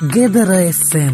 ගෙදර FM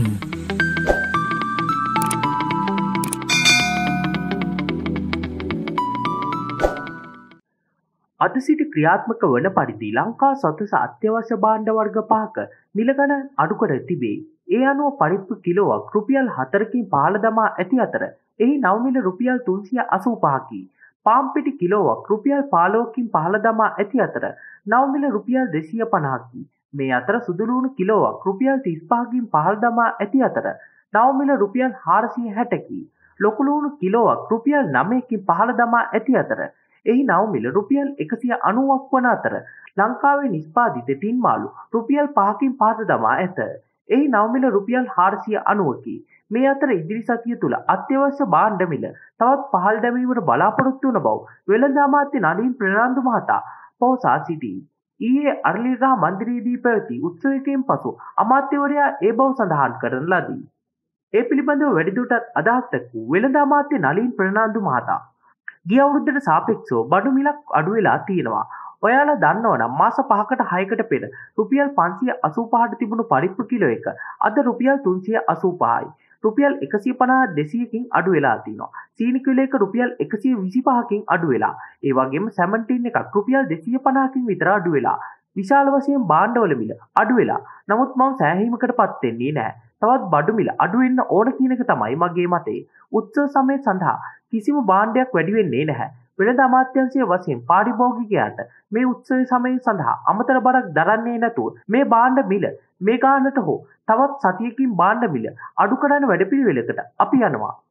අද සිට ක්‍රියාත්මක වන පරිදි ලංකා සතුස අත්‍යවශ්‍ය භාණ්ඩ වර්ග 5ක මිල ගණන් අඩු කර තිබේ. ඒ අනුව පරිප්පු කිලෝවක් රුපියල් 4කින් පහළ දමා ඇති අතර එහි නව මිල රුපියල් 385කි. පාම් පිටි කිලෝවක් රුපියල් 15කින් පහළ දමා ඇති අතර නව මිල රුපියල් 250කි. මේ අතර සුදු ලුණු කිලෝවක් රුපියල් 35කින් පහළ දමා ඇති අතර නව මිල රුපියල් 460කි. ලොකු ලුණු කිලෝවක් රුපියල් 9කින් පහළ දමා ඇති අතර එහි නව මිල රුපියල් 190ක් වන අතර ලංකාවේ නිෂ්පාදිත ටින් මාළු රුපියල් 5කින් පහත දමා ඇත. එහි නව මිල රුපියල් 490කි. මේ අතර ඉදිරි සතිය තුල අත්‍යවශ්‍ය භාණ්ඩ මිල තවත් පහළ දැමීමට බලාපොරොත්තු වන බව වෙළඳ අමාත්‍ය නලින් ප්‍රනාන්දු මහතා පවසා සිටියි. ඊයේ අරලියගහ මන්දිරයේදී පැවති උත්සවයකින් පසු අමාත්‍යවරයා ඒ බව සඳහන් කරන ලදී. ඒ පිළිබඳව වැඩිදුරටත් අදහස් දක්වූ වෙළඳ අමාත්‍ය නලින් ප්‍රනාන්දු මහතා ගිය අවුරුද්දට සාපේක්ෂව බඩු මිලක් අඩු වෙලා තියෙනවා. ඔයාලා දන්නවනම් මාස 5කට 6කට පෙර රුපියල් 585ට තිබුණු පරිප්පු කිලෝ එක අද රුපියල් 385යි. රුපියල් 150 200කින් අඩු වෙලා තිනවා. සීනි කිලෝ එක රුපියල් 125කින් අඩු වෙලා. ඒ වගේම සැමන් ටින් එකක් රුපියල් 250කින් විතර අඩු වෙලා. විශාල වශයෙන් භාණ්ඩවල මිල අඩු වෙලා. නමුත් මම සෑහීමකටපත් වෙන්නේ නැහැ. තවත් බඩු මිල අඩු වෙන්න ඕන කියන එක තමයි මගේ මතය. උත්සව සමය සඳහා කිසිම භාණ්ඩයක් වැඩි වෙන්නේ නැහැ. වෙළඳ අමාත්‍යාංශයේ වශයෙන් පාරිභෝගිකයාට මේ උත්සව සමය සඳහා අමතර බරක් දරන්නේ නැතුව මේ භාණ්ඩ මිල මේ ගානට හෝ තවත් සතියකින් භාණ්ඩ මිල අඩු කරන වැඩපිළිවෙලකට අපි යනවා.